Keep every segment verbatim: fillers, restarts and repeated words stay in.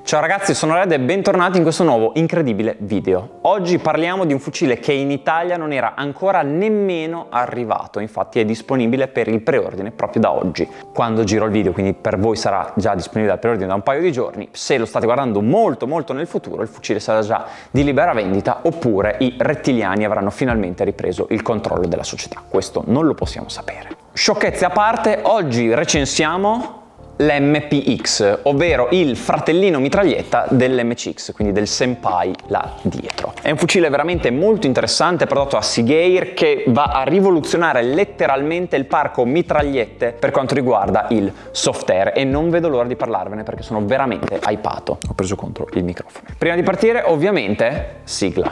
Ciao ragazzi, sono Red e bentornati in questo nuovo incredibile video. Oggi parliamo di un fucile che in Italia non era ancora nemmeno arrivato, infatti è disponibile per il preordine proprio da oggi, quando giro il video, quindi per voi sarà già disponibile al preordine da un paio di giorni. Se lo state guardando molto molto nel futuro, il fucile sarà già di libera vendita, oppure i rettiliani avranno finalmente ripreso il controllo della società. Questo non lo possiamo sapere. Sciocchezze a parte, oggi recensiamo l'M P X, ovvero il fratellino mitraglietta dell'M C X, quindi del Senpai là dietro. È un fucile veramente molto interessante prodotto a Seagate che va a rivoluzionare letteralmente il parco mitragliette per quanto riguarda il soft air e non vedo l'ora di parlarvene perché sono veramente hypato. Ho preso contro il microfono. Prima di partire, ovviamente, sigla.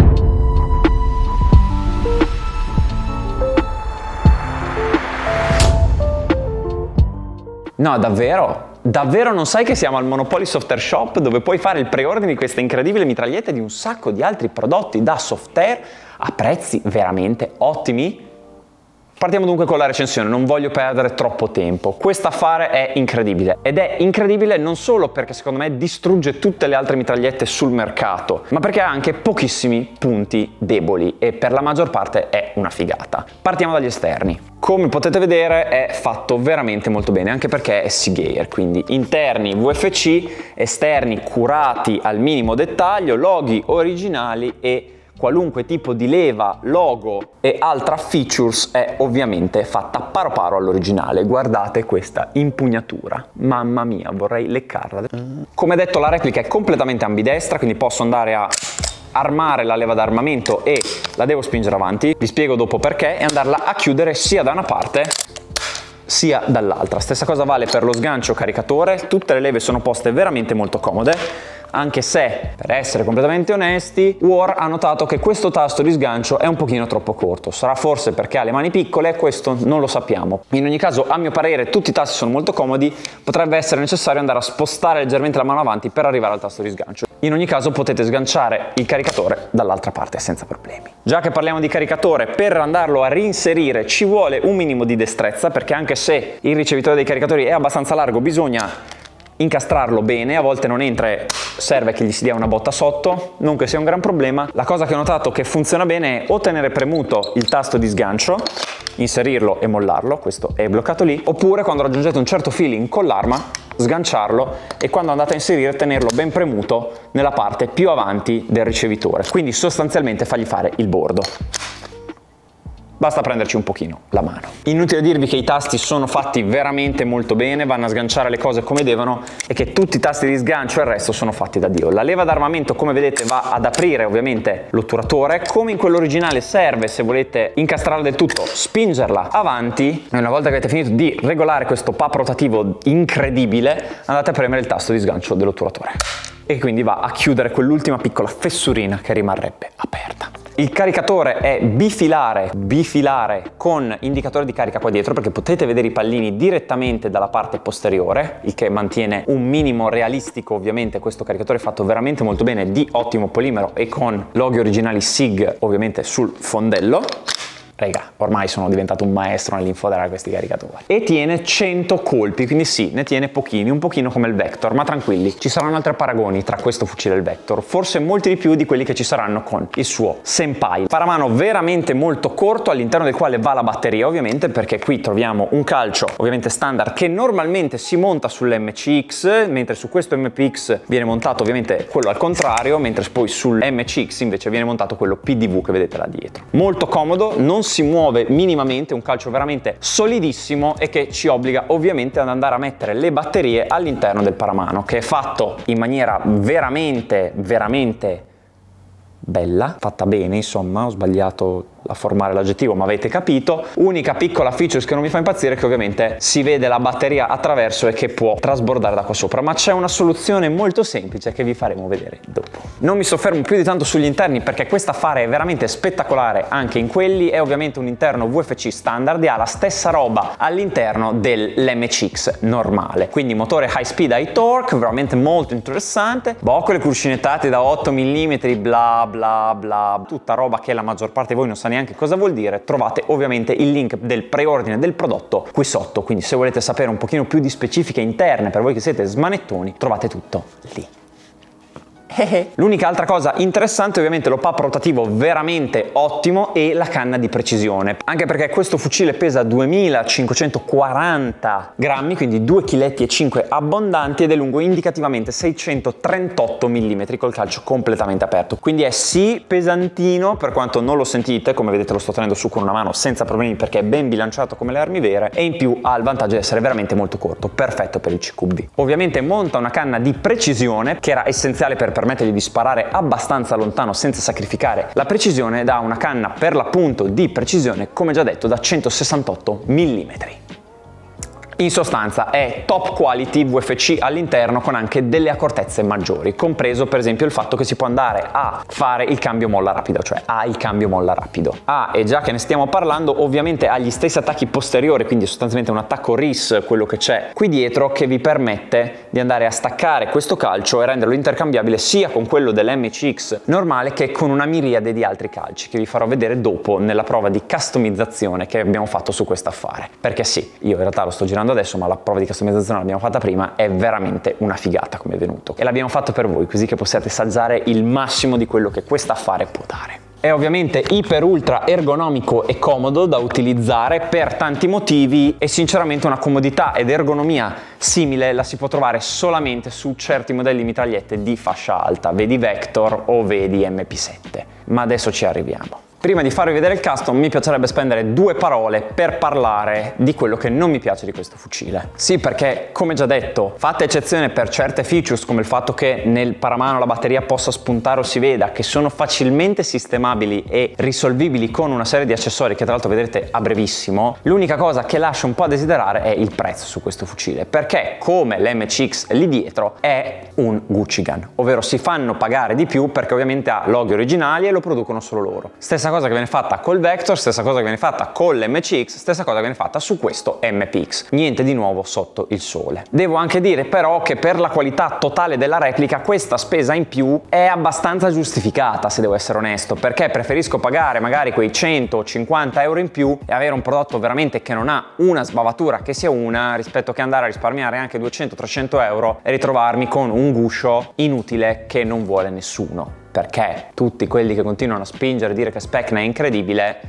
No, davvero? Davvero non sai che siamo al Monopoly Soft Air Shop dove puoi fare il preordine di questa incredibile mitraglietta e di un sacco di altri prodotti da soft air a prezzi veramente ottimi? Partiamo dunque con la recensione, non voglio perdere troppo tempo. Quest'affare è incredibile ed è incredibile non solo perché secondo me distrugge tutte le altre mitragliette sul mercato, ma perché ha anche pochissimi punti deboli e per la maggior parte è una figata. Partiamo dagli esterni. Come potete vedere è fatto veramente molto bene, anche perché è Seagate, quindi interni V F C, esterni curati al minimo dettaglio, loghi originali e qualunque tipo di leva, logo e altra features è ovviamente fatta paro paro all'originale. Guardate questa impugnatura, mamma mia, vorrei leccarla. Come detto, la replica è completamente ambidestra, quindi posso andare a armare la leva d'armamento e la devo spingere avanti, vi spiego dopo perché, e andarla a chiudere sia da una parte sia dall'altra. Stessa cosa vale per lo sgancio caricatore, tutte le leve sono poste veramente molto comode, anche se, per essere completamente onesti, War ha notato che questo tasto di sgancio è un pochino troppo corto. Sarà forse perché ha le mani piccole, questo non lo sappiamo. In ogni caso, a mio parere, tutti i tasti sono molto comodi, potrebbe essere necessario andare a spostare leggermente la mano avanti per arrivare al tasto di sgancio. In ogni caso potete sganciare il caricatore dall'altra parte senza problemi. Già che parliamo di caricatore, per andarlo a reinserire ci vuole un minimo di destrezza, perché anche se il ricevitore dei caricatori è abbastanza largo, bisogna incastrarlo bene, a volte non entra e serve che gli si dia una botta sotto, non che sia un gran problema. La cosa che ho notato che funziona bene è o tenere premuto il tasto di sgancio, inserirlo e mollarlo, questo è bloccato lì, oppure quando raggiungete un certo feeling con l'arma, sganciarlo e quando andate a inserire tenerlo ben premuto nella parte più avanti del ricevitore, quindi sostanzialmente fargli fare il bordo. Basta prenderci un pochino la mano. Inutile dirvi che i tasti sono fatti veramente molto bene, vanno a sganciare le cose come devono e che tutti i tasti di sgancio e il resto sono fatti da Dio. La leva d'armamento, come vedete, va ad aprire ovviamente l'otturatore, come in quello originale serve, se volete incastrarla del tutto, spingerla avanti e una volta che avete finito di regolare questo pap rotativo incredibile, andate a premere il tasto di sgancio dell'otturatore e quindi va a chiudere quell'ultima piccola fessurina che rimarrebbe aperta. Il caricatore è bifilare, bifilare con indicatore di carica qua dietro, perché potete vedere i pallini direttamente dalla parte posteriore, il che mantiene un minimo realistico. Ovviamente questo caricatore è fatto veramente molto bene, di ottimo polimero e con loghi originali S I G ovviamente sul fondello. Raga, ormai sono diventato un maestro nell'infoderare questi caricatori. E tiene cento colpi, quindi sì, ne tiene pochini, un pochino come il Vector, ma tranquilli, ci saranno altri paragoni tra questo fucile e il Vector, forse molti di più di quelli che ci saranno con il suo Senpai. Paramano veramente molto corto, all'interno del quale va la batteria ovviamente, perché qui troviamo un calcio ovviamente standard che normalmente si monta sull'M C X, mentre su questo M P X viene montato ovviamente quello al contrario, mentre poi sull'M C X invece viene montato quello P D V che vedete là dietro. Molto comodo, non si muove minimamente, un calcio veramente solidissimo e che ci obbliga ovviamente ad andare a mettere le batterie all'interno del paramano, che è fatto in maniera veramente veramente bella, fatta bene, insomma, ho sbagliato a formare l'aggettivo, ma avete capito. Unica piccola feature che non mi fa impazzire è che ovviamente si vede la batteria attraverso e che può trasbordare da qua sopra, ma c'è una soluzione molto semplice che vi faremo vedere dopo. Non mi soffermo più di tanto sugli interni perché questo affare è veramente spettacolare anche in quelli. È ovviamente un interno V F C standard e ha la stessa roba all'interno dell'M C X normale, quindi motore high speed high torque, veramente molto interessante, boccole cuscinettate da otto millimetri, bla bla bla, tutta roba che la maggior parte di voi non sa neanche neanche cosa vuol dire, trovate ovviamente il link del preordine del prodotto qui sotto, quindi se volete sapere un pochino più di specifiche interne per voi che siete smanettoni, trovate tutto lì. L'unica altra cosa interessante ovviamente lo pap rotativo veramente ottimo e la canna di precisione, anche perché questo fucile pesa duemilacinquecentoquaranta grammi, quindi due chiletti e cinque abbondanti, ed è lungo indicativamente seicentotrentotto millimetri col calcio completamente aperto, quindi è sì pesantino per quanto non lo sentite, come vedete lo sto tenendo su con una mano senza problemi perché è ben bilanciato come le armi vere, e in più ha il vantaggio di essere veramente molto corto, perfetto per il C Q B. Ovviamente monta una canna di precisione che era essenziale per permettergli di sparare abbastanza lontano senza sacrificare la precisione, da una canna per l'appunto di precisione, come già detto, da centosessantotto millimetri. In sostanza è top quality V F C all'interno, con anche delle accortezze maggiori, compreso per esempio il fatto che si può andare a fare il cambio molla rapido, cioè ha il cambio molla rapido. Ah, e già che ne stiamo parlando, ovviamente ha gli stessi attacchi posteriori, quindi sostanzialmente un attacco R I S, quello che c'è qui dietro, che vi permette di andare a staccare questo calcio e renderlo intercambiabile sia con quello dell'M C X normale che con una miriade di altri calci, che vi farò vedere dopo nella prova di customizzazione che abbiamo fatto su questo affare. Perché sì, io in realtà lo sto girando adesso, ma la prova di customizzazione l'abbiamo fatta prima, è veramente una figata come è venuto, e l'abbiamo fatto per voi, così che possiate assaggiare il massimo di quello che questo affare può dare. È ovviamente iper ultra ergonomico e comodo da utilizzare per tanti motivi, e sinceramente una comodità ed ergonomia simile la si può trovare solamente su certi modelli mitragliette di fascia alta, vedi Vector o vedi M P sette, ma adesso ci arriviamo. Prima di farvi vedere il custom mi piacerebbe spendere due parole per parlare di quello che non mi piace di questo fucile. Sì, perché come già detto, fatta eccezione per certe features come il fatto che nel paramano la batteria possa spuntare o si veda, che sono facilmente sistemabili e risolvibili con una serie di accessori che tra l'altro vedrete a brevissimo, l'unica cosa che lascia un po' a desiderare è il prezzo su questo fucile, perché come l'M C X lì dietro è un Gucci Gun, ovvero si fanno pagare di più perché ovviamente ha loghi originali e lo producono solo loro. Stessa cosa che viene fatta col Vector, stessa cosa che viene fatta con l'M C X, stessa cosa che viene fatta su questo M P X. Niente di nuovo sotto il sole. Devo anche dire però che per la qualità totale della replica questa spesa in più è abbastanza giustificata, se devo essere onesto, perché preferisco pagare magari quei centocinquanta euro in più e avere un prodotto veramente che non ha una sbavatura che sia una, rispetto che andare a risparmiare anche duecento trecento euro e ritrovarmi con un guscio inutile che non vuole nessuno. Perché tutti quelli che continuano a spingere e dire che Specna è incredibile,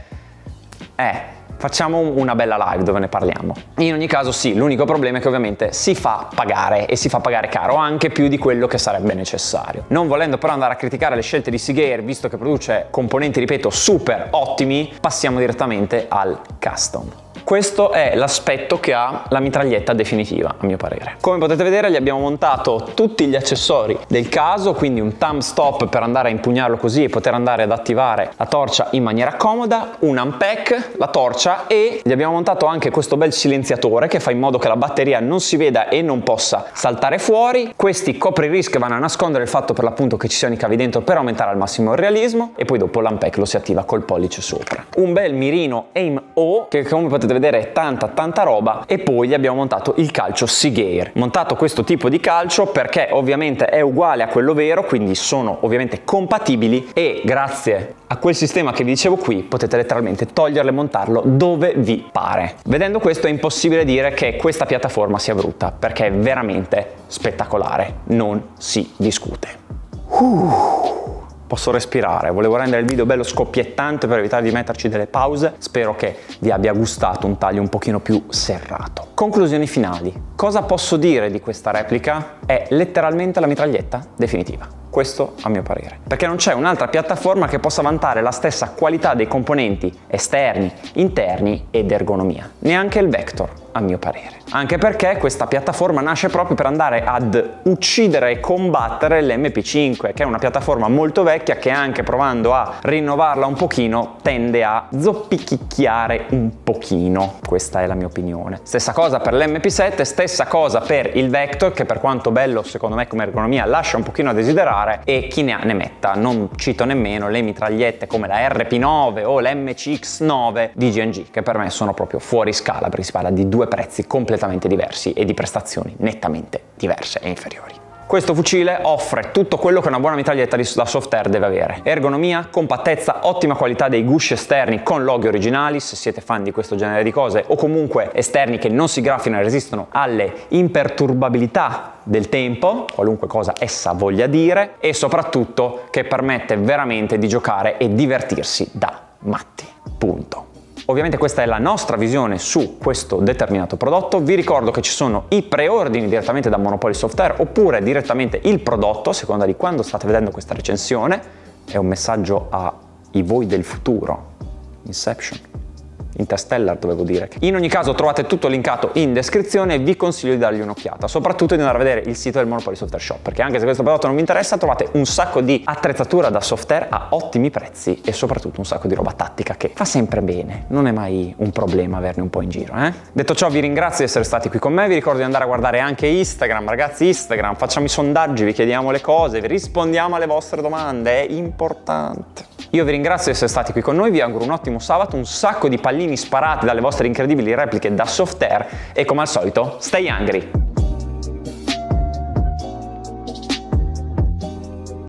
eh, facciamo una bella live dove ne parliamo. In ogni caso sì, l'unico problema è che ovviamente si fa pagare, e si fa pagare caro, anche più di quello che sarebbe necessario. Non volendo però andare a criticare le scelte di Seagate, visto che produce componenti, ripeto, super ottimi, passiamo direttamente al custom. Questo è l'aspetto che ha la mitraglietta definitiva, a mio parere. Come potete vedere gli abbiamo montato tutti gli accessori del caso, quindi un thumb stop per andare a impugnarlo così e poter andare ad attivare la torcia in maniera comoda, un unpack, la torcia, e gli abbiamo montato anche questo bel silenziatore che fa in modo che la batteria non si veda e non possa saltare fuori. Questi copririschi vanno a nascondere il fatto per l'appunto che ci siano i cavi dentro per aumentare al massimo il realismo, e poi dopo l'unpack lo si attiva col pollice sopra. Un bel mirino Aim O che, come potete vedere, vedere tanta tanta roba, e poi gli abbiamo montato il calcio Seagate. Montato questo tipo di calcio perché ovviamente è uguale a quello vero, quindi sono ovviamente compatibili, e grazie a quel sistema che vi dicevo qui potete letteralmente toglierlo e montarlo dove vi pare. Vedendo questo è impossibile dire che questa piattaforma sia brutta, perché è veramente spettacolare, non si discute. Uh. Posso respirare, volevo rendere il video bello scoppiettante per evitare di metterci delle pause, spero che vi abbia gustato un taglio un pochino più serrato. Conclusioni finali, cosa posso dire di questa replica? È letteralmente la mitraglietta definitiva, questo a mio parere, perché non c'è un'altra piattaforma che possa vantare la stessa qualità dei componenti esterni, interni ed ergonomia, neanche il Vector a mio parere. Anche perché questa piattaforma nasce proprio per andare ad uccidere e combattere l'M P cinque, che è una piattaforma molto vecchia che, anche provando a rinnovarla un pochino, tende a zoppichicchiare un pochino. Questa è la mia opinione. Stessa cosa per l'M P sette, stessa cosa per il Vector, che per quanto bello secondo me come ergonomia lascia un pochino a desiderare, e chi ne ha ne metta. Non cito nemmeno le mitragliette come la R P nove o l'M C X nove di G and G, che per me sono proprio fuori scala, perché si parla di due prezzi completamente diversi e di prestazioni nettamente diverse e inferiori. Questo fucile offre tutto quello che una buona mitraglietta da Softair deve avere: ergonomia, compattezza, ottima qualità dei gusci esterni con loghi originali, se siete fan di questo genere di cose, o comunque esterni che non si graffino e resistono alle imperturbabilità del tempo, qualunque cosa essa voglia dire, e soprattutto che permette veramente di giocare e divertirsi da matti. Punto. Ovviamente questa è la nostra visione su questo determinato prodotto. Vi ricordo che ci sono i preordini direttamente da Monopoly Softair oppure direttamente il prodotto, a seconda di quando state vedendo questa recensione. È un messaggio ai voi del futuro. Inception. Interstellar dovevo dire. In ogni caso trovate tutto linkato in descrizione e vi consiglio di dargli un'occhiata, soprattutto di andare a vedere il sito del Monopoly Softair Shop, perché anche se questo prodotto non vi interessa trovate un sacco di attrezzatura da Softair a ottimi prezzi e soprattutto un sacco di roba tattica che fa sempre bene, non è mai un problema averne un po' in giro, eh? Detto ciò, vi ringrazio di essere stati qui con me, vi ricordo di andare a guardare anche Instagram, ragazzi. Instagram, facciamo i sondaggi, vi chiediamo le cose, vi rispondiamo alle vostre domande, è importante. Io vi ringrazio di essere stati qui con noi, vi auguro un ottimo sabato, un sacco di pallini sparati dalle vostre incredibili repliche da Softair e come al solito, stay hungry!